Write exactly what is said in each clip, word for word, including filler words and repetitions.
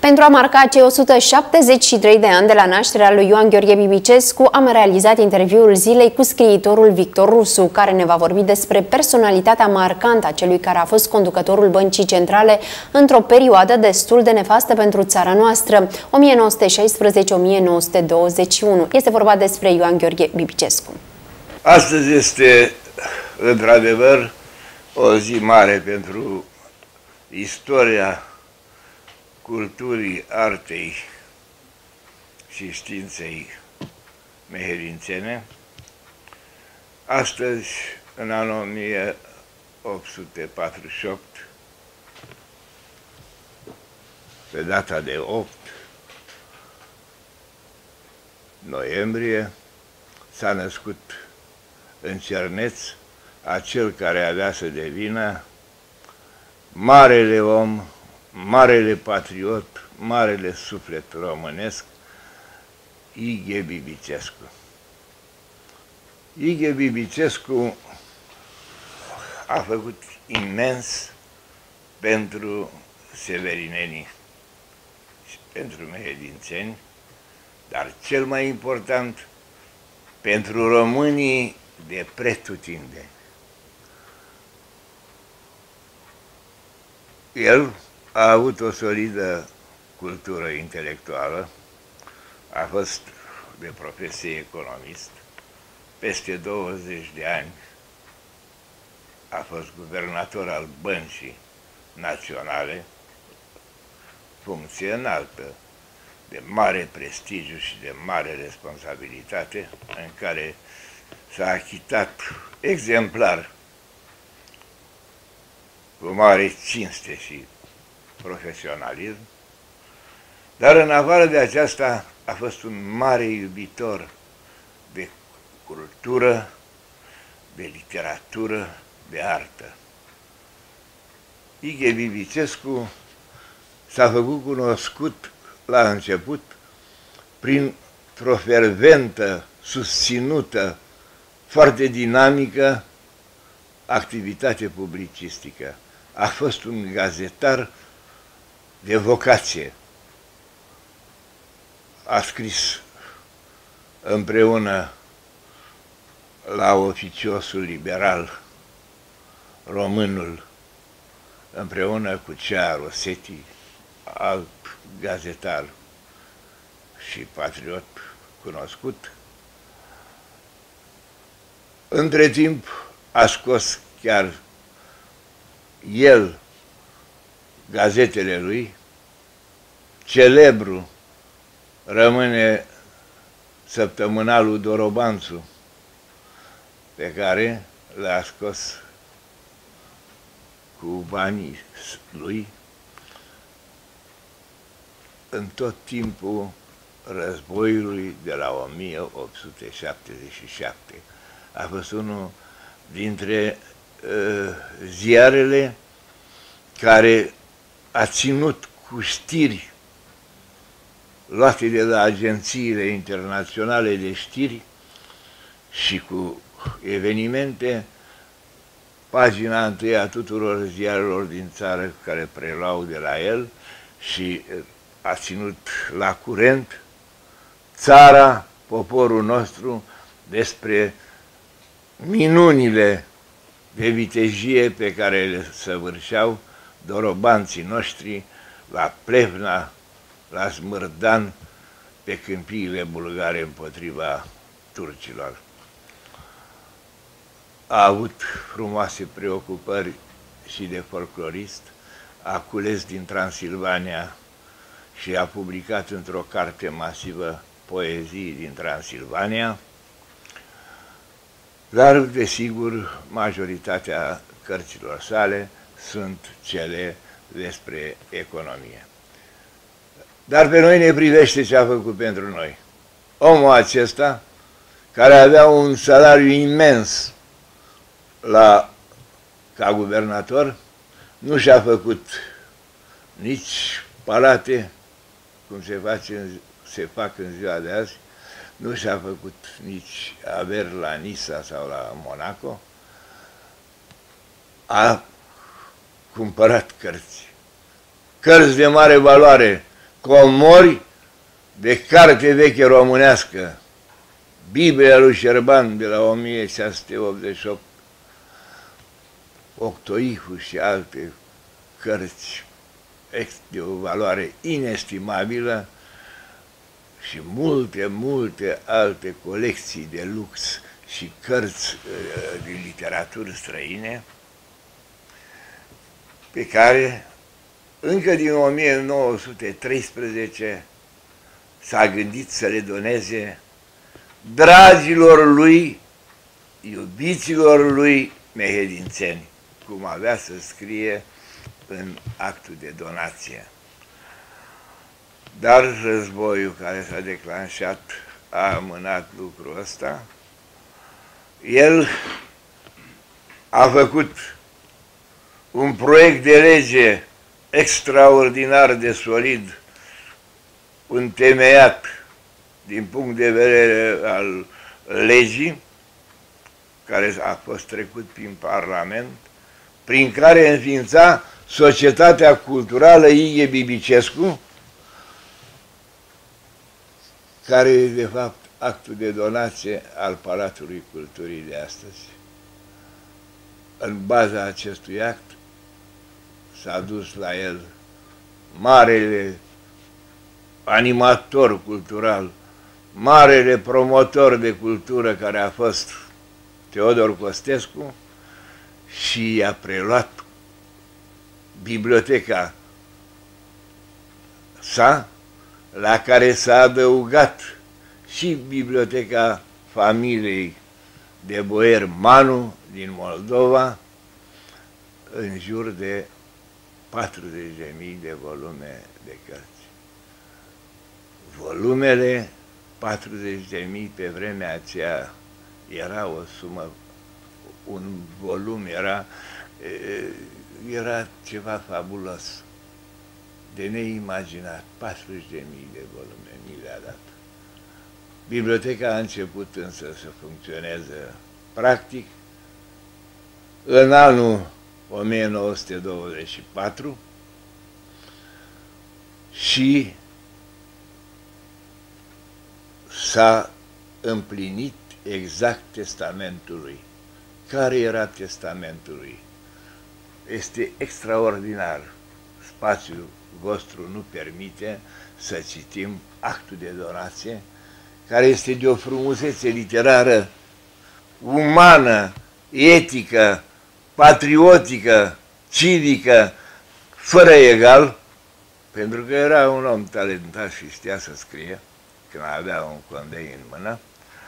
Pentru a marca cei o sută șaptezeci și trei de ani de la nașterea lui Ioan Gheorghe Bibicescu, am realizat interviul zilei cu scriitorul Victor Rusu, care ne va vorbi despre personalitatea marcantă a celui care a fost conducătorul Băncii Centrale într-o perioadă destul de nefastă pentru țara noastră, o mie nouă sute șaisprezece - o mie nouă sute douăzeci și unu. Este vorba despre Ioan Gheorghe Bibicescu. Astăzi este, într-adevăr, o zi mare pentru istoria culturii, artei și științei mehedințene. Astăzi, în anul o mie opt sute patruzeci și opt, pe data de opt noiembrie, s-a născut în Cerneț acel care avea să devină marele om, marele patriot, marele suflet românesc, Ighe Bibicescu. Ighe Bibicescu a făcut imens pentru severinenii și pentru mehedințeni, dar cel mai important pentru românii de pretutindeni. El a avut o solidă cultură intelectuală, a fost de profesie economist, peste douăzeci de ani a fost guvernator al Băncii Naționale, funcție înaltă, de mare prestigiu și de mare responsabilitate, în care s-a achitat exemplar, cu mare cinste și profesionalism, dar în afară de aceasta a fost un mare iubitor de cultură, de literatură, de artă. Ighe Bibicescu s-a făcut cunoscut la început printr-o ferventă, susținută, foarte dinamică activitate publicistică. A fost un gazetar de vocație. A scris împreună la Oficiosul Liberal, Românul, împreună cu Cea Rosetti, alt gazetar și patriot cunoscut. Între timp a scos chiar el gazetele lui. Celebru rămâne săptămânalul Dorobanțu, pe care l-a scos cu banii lui în tot timpul războiului de la o mie opt sute șaptezeci și șapte. A fost unul dintre uh, ziarele care a ținut cu știri luate de la agențiile internaționale de știri și cu evenimente pagina întâi a tuturor ziarelor din țară care preluau de la el și a ținut la curent țara, poporul nostru, despre minunile de vitejie pe care le săvârșeau dorobanții noștri la Plevna, la Smârdan, pe câmpiile bulgare împotriva turcilor. A avut frumoase preocupări și de folclorist, a cules din Transilvania și a publicat într-o carte masivă poezii din Transilvania, dar, desigur, majoritatea cărților sale sunt cele despre economie. Dar pe noi ne privește ce a făcut pentru noi. Omul acesta, care avea un salariu imens la, ca guvernator, nu și-a făcut nici palate, cum se, face, se fac în ziua de azi, nu și-a făcut nici averi la Nisa sau la Monaco, a cumpărat cărți. Cărți de mare valoare, comori de carte veche românească, Biblia lui Șerban de la o mie șase sute optzeci și opt, Octoihu și alte cărți de o valoare inestimabilă și multe, multe alte colecții de lux și cărți din literaturi străine pe care încă din o mie nouă sute treisprezece s-a gândit să le doneze dragilor lui, iubiților lui mehedințeni, cum avea să scrie în actul de donație. Dar războiul care s-a declanșat a amânat lucrul ăsta. El a făcut un proiect de lege extraordinar de solid, întemeiat din punct de vedere al legii, care a fost trecut prin Parlament, prin care înființa Societatea Culturală Ighe Bibicescu, care e de fapt actul de donație al Palatului Culturii de astăzi. În baza acestui act s-a dus la el marele animator cultural, marele promotor de cultură care a fost Teodor Costescu și i-a preluat biblioteca sa, la care s-a adăugat și biblioteca familiei de boier Manu din Moldova, în jur de patruzeci de mii de volume de cărți. Volumele, patruzeci de mii pe vremea aceea, era o sumă, un volum era, era ceva fabulos, de neimaginat, patruzeci de mii de volume mi le-a dat. Biblioteca a început însă să funcționeze practic în anul o mie nouă sute douăzeci și patru și s-a împlinit exact testamentul lui. Care era testamentul lui? Este extraordinar. Spațiul vostru nu permite să citim actul de donație, care este de o frumusețe literară, umană, etică, patriotică, civică, fără egal, pentru că era un om talentat și știa să scrie, când avea un condei în mână,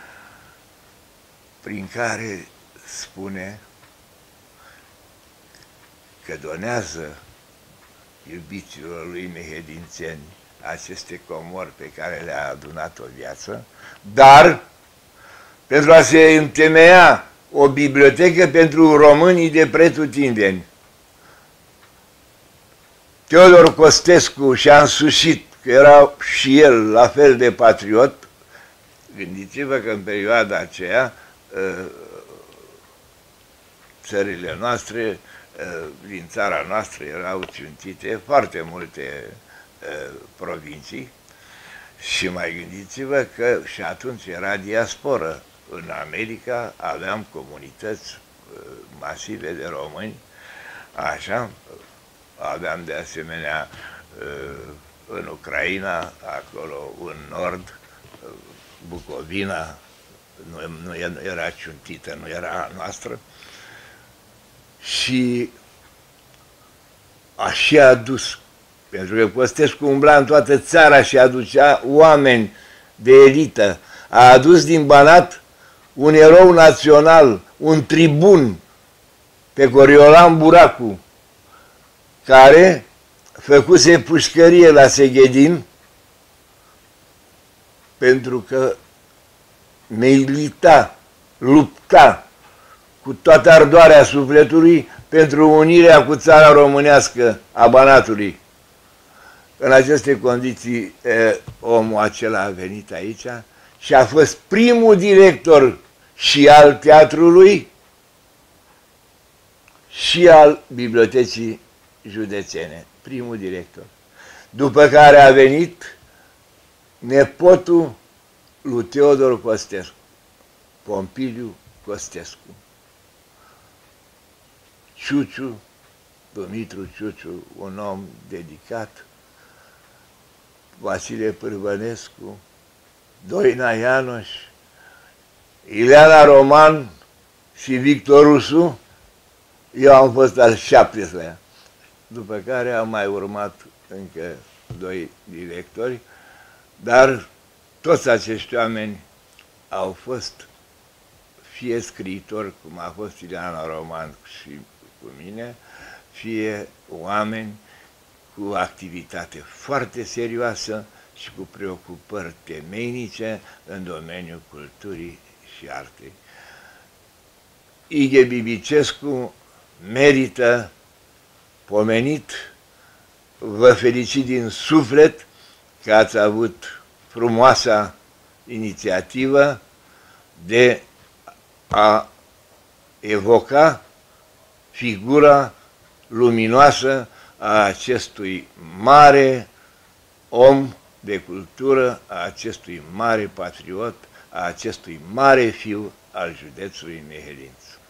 prin care spune că donează iubiților lui mehedințeni aceste comori pe care le-a adunat o viață, dar pentru a se întemeia o bibliotecă pentru românii de pretutindeni. Teodor Costescu și-a însușit că era și el la fel de patriot. Gândiți-vă că în perioada aceea țările noastre, din țara noastră erau țintite foarte multe provincii și mai gândiți-vă că și atunci era diasporă. În America aveam comunități masive de români, așa, aveam de asemenea în Ucraina, acolo în nord, Bucovina, nu, nu era ciuntită, nu era a noastră, și așa a dus, pentru că Costescu umbla în toată țara și aducea oameni de elită, a adus din Banat un erou național, un tribun, pe Coriolan Buracu, care făcuse pușcărie la Seghedin pentru că milita, lupta cu toată ardoarea sufletului pentru unirea cu țara românească a Banatului. În aceste condiții, omul acela a venit aici și a fost primul director și al teatrului și al bibliotecii județene, primul director. După care a venit nepotul lui Teodor Costescu, Pompiliu Costescu. Ciuciu, Dumitru Ciuciu, un om dedicat, Vasile Pârvănescu, Doina Ianoș, Ileana Roman și Victor Rusu. Eu am fost al șaptezeslea, după care au mai urmat încă doi directori, dar toți acești oameni au fost fie scriitori, cum a fost Ileana Roman și cu mine, fie oameni cu activitate foarte serioasă și cu preocupări temeinice în domeniul culturii și artei. Ighe Bibicescu merită pomenit. Vă felicit din suflet că ați avut frumoasa inițiativă de a evoca figura luminoasă a acestui mare om de cultură, a acestui mare patriot, a acestui mare fiu al județului Nehelinț.